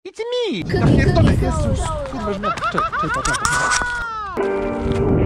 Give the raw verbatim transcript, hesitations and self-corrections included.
It's me! Ja pierdolę, Jezus! Kurwa, no, czekaj, czekaj, czekaj.